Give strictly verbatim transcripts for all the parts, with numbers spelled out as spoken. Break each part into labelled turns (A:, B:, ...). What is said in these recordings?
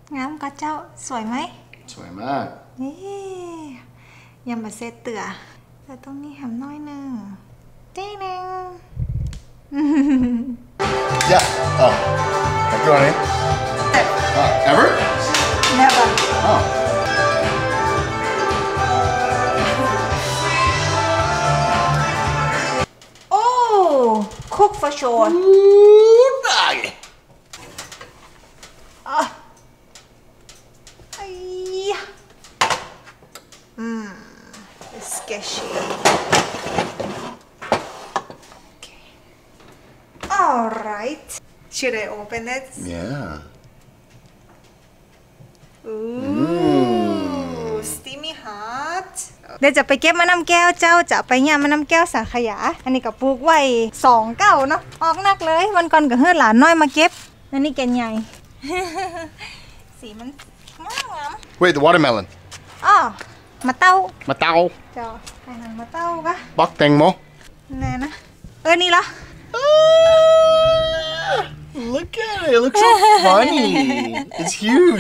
A: งามก็เจ้าสวยไหม
B: สวยมาก
A: นี่ยังมาเซตเตือแต่ตรงนี้แหมน้อยหนึ่งตีหนึ่ง
B: Yeah. Oh. Like you want it? Uh, ever?
A: Never.
B: Oh.
A: Oh, cook for sure.
B: Ooh, doggy.
A: Ah. Ay. Hmm. It's sketchy. Okay. All right. Should I open it?
B: Yeah.
A: Ooh, steamy hot. เดี๋ยวจะไปเก็บมะน้ำแก้วเจ้าจะไปย่ามะน้ำแก้วสังขยาอันนี้ก็ปลูกไว้สองเก้าเนาะออกนักเลยวันก่อนกับเฮือหลานน้อยมาเก็บอันนี้แกนใหญ่ สีมันงามงาม
B: Wait, the watermelon.
A: อ๋อมะเต้า
B: มาเต้า
A: เจ้าไปหันมะเต้าปะ
B: บักแตงโม
A: แน่นะเออนี่เหรอ
B: Look at it. It looks so funny. It's huge.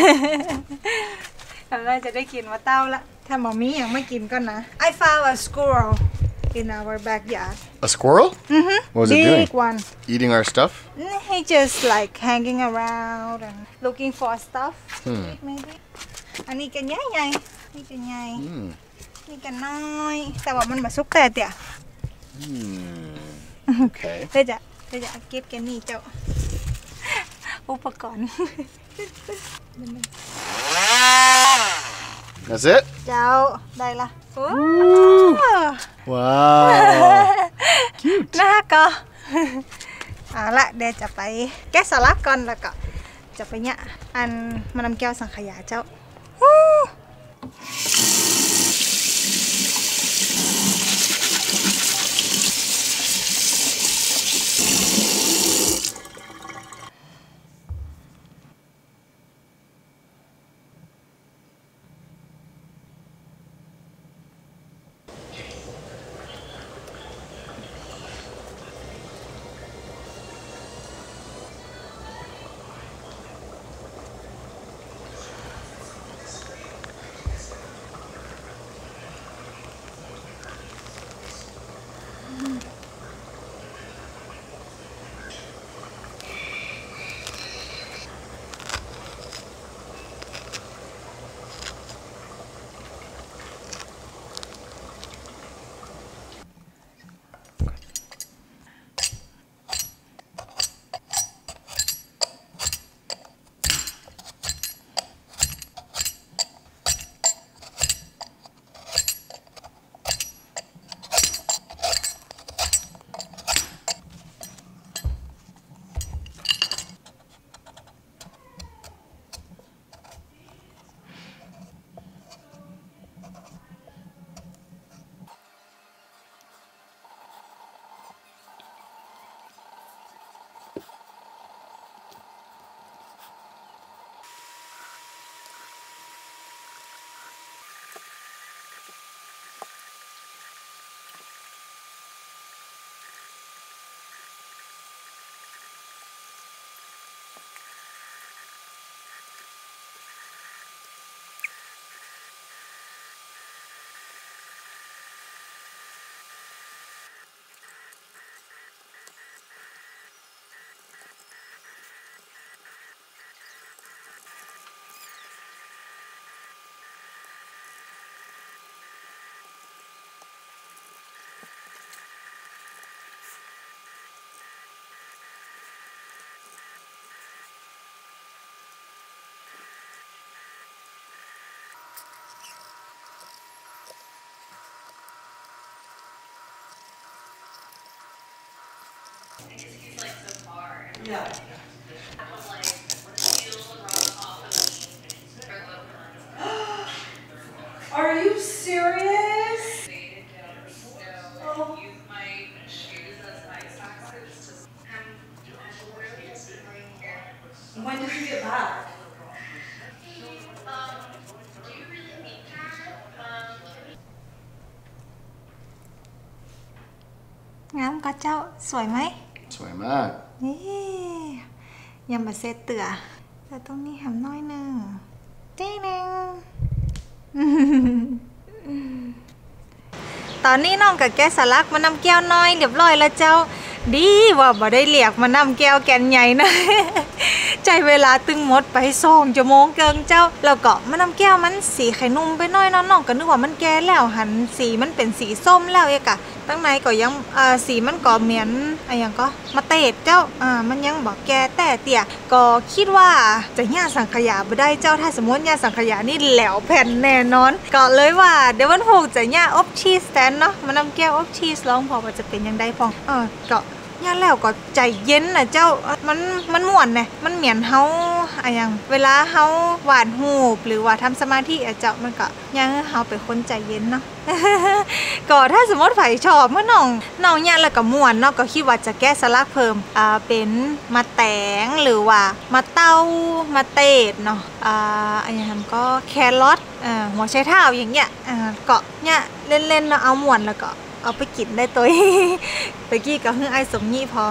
A: เราจะได้กินมะเต้าละถ้าหมอมี่ยังไม่กินก็นะ I found a squirrel in our backyard.
B: A squirrel?
A: Mm-hmm.
B: What was it
A: Big
B: doing?
A: one.
B: Eating our stuff?
A: He just like hanging around and looking for stuff.
B: Hmm.
A: Maybe. อันนี้กันใหญ่ใหญ่นี่กันใหญ่
B: Hmm.
A: นี่กันน้อย แต่ว่ามันมาซุกแต่เตี่ย
B: Hmm. Okay.
A: เดี๋ยวจะเดี๋ยวจะเก็บกันนี่เจ้า อุปกรณ์
B: That's it?
A: เจ้าได้ละโอ้
B: Wow. Cute.
A: น่าก็เอาละเดี๋ยวจะไปแกะสลักก่อนแล้วก็จะไปเนี่ยอันมานำแก้วสังขยาเจ้าYeah. Are you serious? Oh. When did you get back? Ngắm có cháu, sủi mấy?
B: สวยมาก
A: นี่ยังมาเซตเตือแต่ตรงนี้หำน้อยหนึ่งเจ๊นึงตอนนี้น้องกับแกสลักมานำแก้วน้อยเรียบร้อยแล้วเจ้าดีว่าบ่ได้เรียกมานำแก้วแกนใหญ่นะใจเวลาตึงหมดไปสองชั่วโมงเกินเจ้าแล้วก็มานำแก้วมันสีไข่นุ่มไปน้อยน้องก็นึกว่ามันแก่แล้วหันสีมันเป็นสีส้มแล้วเอกะตั้งในก็ยังอ่าสีมันก็เหมือนอะไรอย่างก็มาเตดเจ้าอ่ามันยังบอกแก่แต่เตี่ยก็คิดว่าจะย่าสังขยาบ่ได้เจ้าถ้าสมมติย่าสังขยานี่แหลวแผ่นแน่นอนก็เลยว่าเดี๋ยววันหกจะย่าอบชีสแทนเนาะมานำแก้วอบชีสลองพอว่าจะเป็นยังไงพองเออก็ย่าแล้วก็ใจเย็นนะเจ้ามันมันม่วนเนี่ยมันเหมือนเฮาอะอย่างเวลาเฮาหวานหูบหรือว่าทำสมาธิอะเจ้ามันก็ยังเฮาเป็นคนใจเย็นเนาะ ก็ถ้าสมมติไผชอบเมื่อน้องน้องย่าแล้วก็ม่วนเนาะก็คิดว่าจะแก้สลักเพิ่มอ่าเป็นมาแตงหรือว่ามาเต้ามาเตดเนาะอ่าอันอย่างก็แครอทอ่าหัวไชเท้าอย่างเงี้ยอ่าก็เนี่ยเล่นๆเนาะเอาม่วนแล้วก็เอาไปกินได้ตัวตะกี้ก็เพิ่งไอ้สมยี่พอ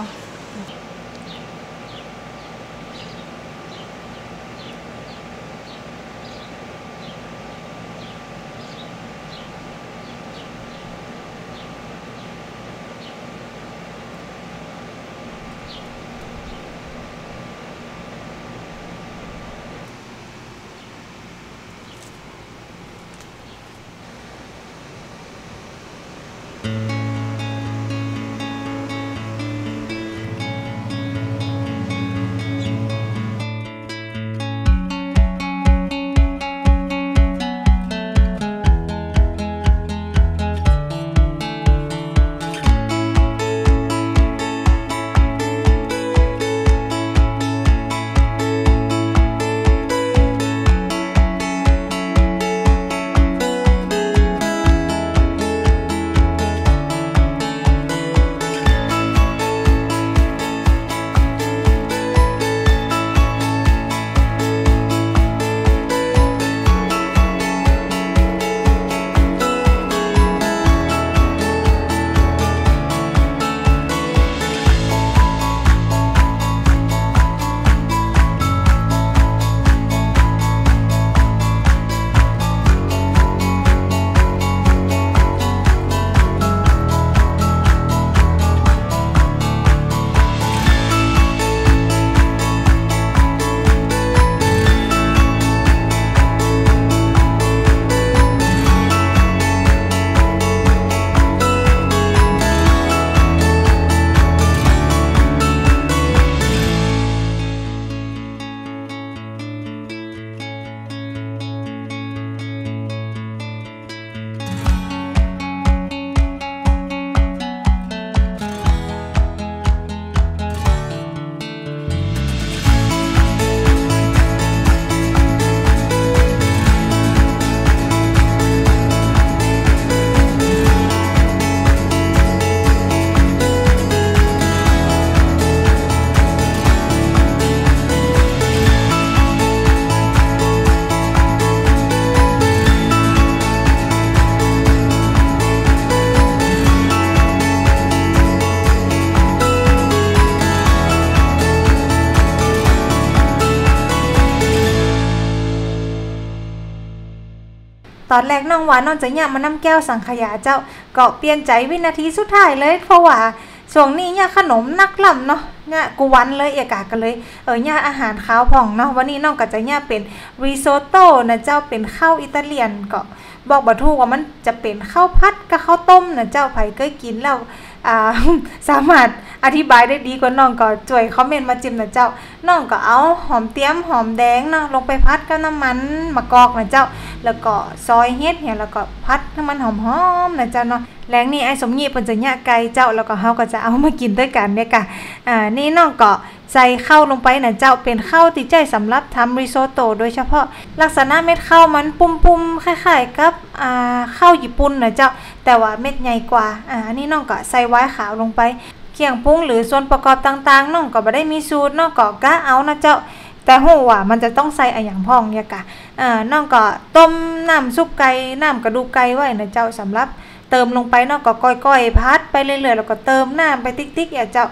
A: ตอนแรกน้องหวานน้องจะเนี่ยมานำแก้วสังขยาเจ้าก็เปลี่ยนใจวินาทีสุดท้ายเลยเพราะว่าช่วงนี้เนี่ยขนมนักล่ำเนาะเนี่ยกูวันเลยเอกากันเลยเออเนี่ยอาหารข้าวผ่องเนาะวันนี้น้องก็จะเนี่ยเป็นริโซโต้นะเจ้าเป็นข้าวอิตาเลียนก็บอกบ่ถูกว่ามันจะเป็นข้าวผัดกับข้าวต้มนะเจ้าไผเคยกินแล้วอ่าสามารถอธิบายได้ดีกว่าน้องก็ช่วยคอมเมนต์มาจิ้มนะเจ้าน้องก็เอาหอมเตี้ยมหอมแดงเนาะลงไปพัดกับน้ำมันมะกอกนะเจ้าแล้วก็ซอยเฮ็ดเนี่ยแล้วก็พัดน้ำมันหอมๆนะเจ้าเนาะแรงนี่ไอ้สมยีเปิ้นจะย่าไก่เจ้าแล้วก็เฮาก็จะเอามากินด้วยกันเนี่ยค่ะอ่านี่น้องก็ใส่ข้าวลงไปนะเจ้าเป็นข้าวที่ใจสำหรับทำริโซโต้โดยเฉพาะลักษณะเม็ดข้าวมันปุ่มๆคล้ายๆกับอ่าข้าวญี่ปุ่นนะเจ้าแต่ว่าเม็ดใหญ่กว่าอ่านี่น้องก็ใส่ไว้ขาวลงไปเคี่ยงปรุงหรือส่วนประกอบต่างๆน้องก็บ่ได้มีสูตรน้องก็กะเอานะเจ้าแต่ฮู้ว่ามันจะต้องใส่อะหยังพ้องเนี่ยกะอ่าน้องก็ต้มน้ำซุปไก่น้ำกระดูกไก่ไว้นะเจ้าสำหรับเติมลงไปน้องก็ก้อยๆพัดไปเรื่อยๆแล้วก็เติมน้ำไปติ๊กๆอย่าเจ้า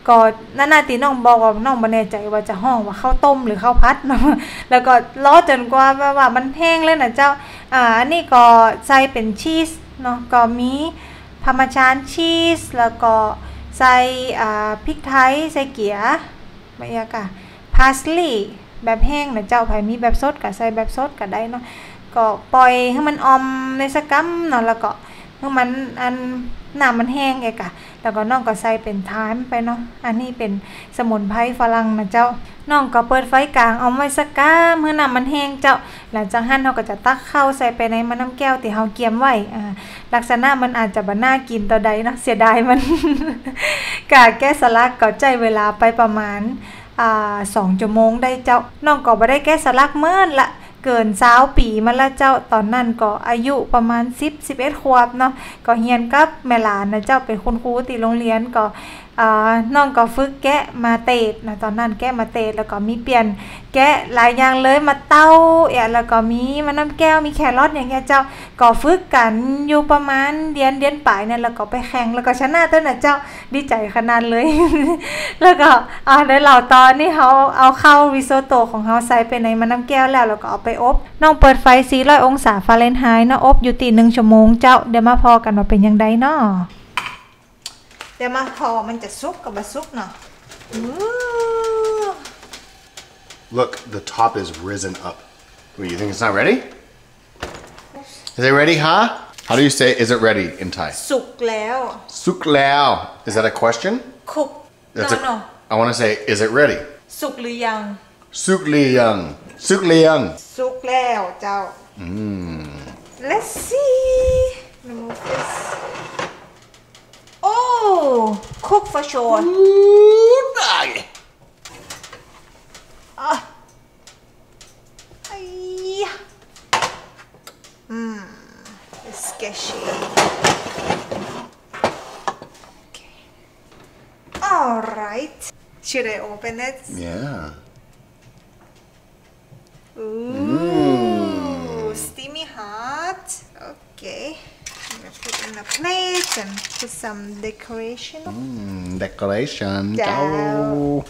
A: ก็นานาตีน้องบอกว่าน้องบ่แน่ใจว่าจะห้องว่าข้าวต้มหรือข้าวผัดเนาะแล้วก็รอจนกว่าว่ามันแห้งเลยนะเจ้าอ่าอันนี้ก็ใส่เป็นชีสเนาะก็มีพาร์เมซานชีสแล้วก็ใส่อ่าพริกไทยใส่เกี๊ยบรรยากาศพาสลีย์แบบแห้งนะเจ้าไผมีแบบสดก็ใส่แบบสดก็ได้เนาะก็ปล่อยให้มันอมในสักกัมเนาะแล้วก็ให้มันอันน้ำมันแห้งเอกะแล้วก็น้องก็ใส่เป็นไทม์ไปเนาะอันนี้เป็นสมุนไพรฝรั่งนะเจ้าน้องก็เปิดไฟกลางเอาไว้สักกัมเมื่อน้ำมันแห้งเจ้าหลังจากนั้นเราก็จะตักข้าวใส่ไปในมะน้ำแก้วที่เราเกียมไว้อ่าลักษณะมันอาจจะบ่น่ากินต่อใดเนาะเสียดายมัน กะแกะสลักก็ใช้เวลาไปประมาณอ่าสองชั่วโมงได้เจ้าน้องก็บ่ได้แกะสลักเมื่อละเกินสาวปีมาแล้วเจ้าตอนนั้นก็อายุประมาณสิบ สิบเอ็ดขวบเนาะก็เรียนกับแม่หลานนะเจ้าเป็นคุณครูที่โรงเรียนก็อ่าน้องก็ฝึกแกะมาเตดนะตอนนั้นแกะมาเตดแล้วก็มีเปลี่ยนแกะหลายอย่างเลยมาเต้าเอะแล้วก็มีมะน้ำแก้วมีแครอทอย่างเงี้ยเจ้าก็ฝึกกันอยู่ประมาณเดือนเดือนปลายเนี่ยแล้วก็ไปแข่งแล้วก็ชนะต้นน่ะเจ้าดีใจขนาดเลย แล้วก็อ่าในเหล่าตอนนี้เขาเอาเข้าริโซโต้ของเขาใส่ไปในมะน้ำแก้วแล้วแล้วก็เอาไปอบน้องเปิดไฟสี่ร้อยองศาฟาเรนไฮต์เนาะอบอยู่ตีหนึ่งชั่วโมงเจ้าเดี๋ยวมาพอกันว่าเป็นยังไงเนาะเดี๋ยวมาพอมันจะสุกกับบะสุกเนาะ
B: Look, the top is risen up. What, you think it's not ready? Is it ready, huh? How do you say is it ready in Thai?
A: สุกแล้ว
B: Suk lao. Is that a question?
A: คุก
B: That's
A: no
B: a,
A: no
B: I want to say, is it ready?
A: สุกหรือยัง
B: Suk liang. Suk liang.
A: สุกแล้วเจ้า
B: Mmm.
A: let's see remove this oh cook for sure
B: Ooh, doggy.
A: ah ay hmm it's sketchy okay all right should I open it
B: Yeah.
A: Ooh, steamy hot. Okay. I'm gonna put in a plate and put some decoration.
B: Mm, decoration.
A: Ciao.
B: Ciao.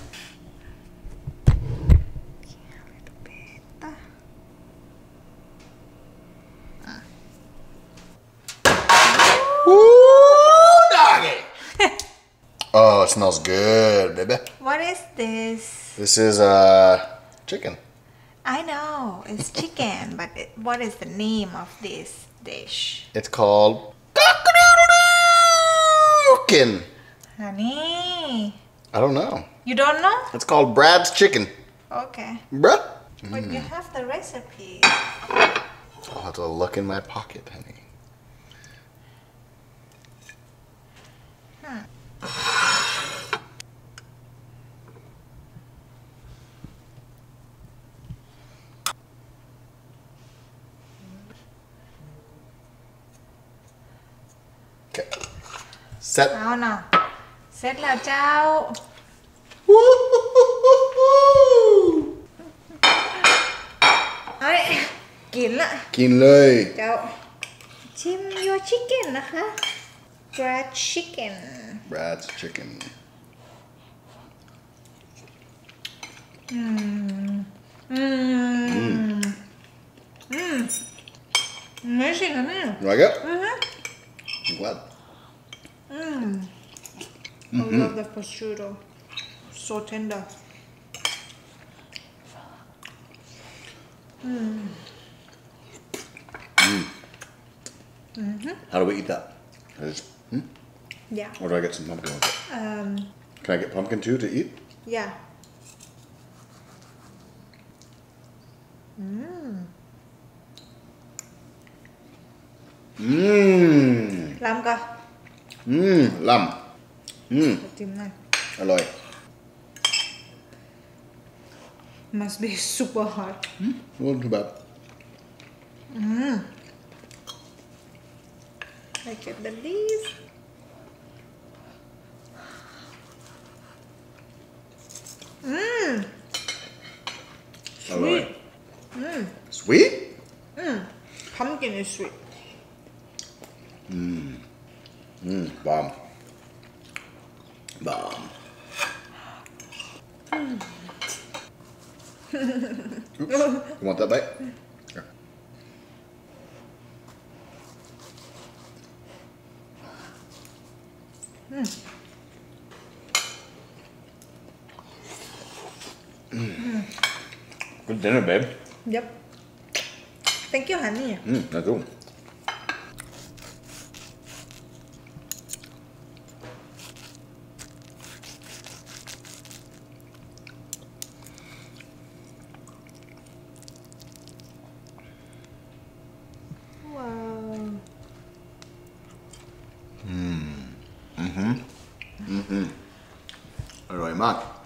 B: Ooh, doggy. Oh, it smells good, baby.
A: What is this?
B: This is uh chicken.
A: I know it's chicken, but it, what is the name of this dish?
B: It's called chicken.
A: Honey,
B: I don't know.
A: you don't know?
B: It's called Brad's chicken.
A: Okay,
B: Bruh.
A: but you have the recipe.
B: I'll have to look in my pocket, honey. Okay. Set.
A: เอาเนาะเสร็จแล้วเจ้า เฮ้ยกินละ
B: กินเลย
A: เจ้าชิม your chicken นะคะ Brad chicken
B: Brad's chicken.
A: อืมอืมอืม amazing นะเนี่ย
B: You like it?
A: อือฮะ
B: I'm glad.
A: Mm. I love the prosciutto. So tender. Mm.
B: Mm. Mm-hmm. How do we eat that? I just, hmm?
A: Yeah.
B: Or do I get some pumpkin with it?
A: Um.
B: Can I get pumpkin too to eat?
A: Yeah. Mm.
B: Mmm.
A: ลำก็
B: Mmm. Lam. Mmm.
A: จิ้มหน่อย
B: อร่อย
A: Must be super hot.
B: Mm. Wasn't too bad.
A: Mm. I get the leaf. Mmm.
B: อร่อย
A: Mm.
B: Sweet?
A: Mm. Pumpkin is sweet.
B: Mmm. Mmm. Bomb. Bomb. Oops. You want that bite? Here. Mm. Good dinner, babe.
A: Yep. Thank you, honey.
B: Mm, that's cool.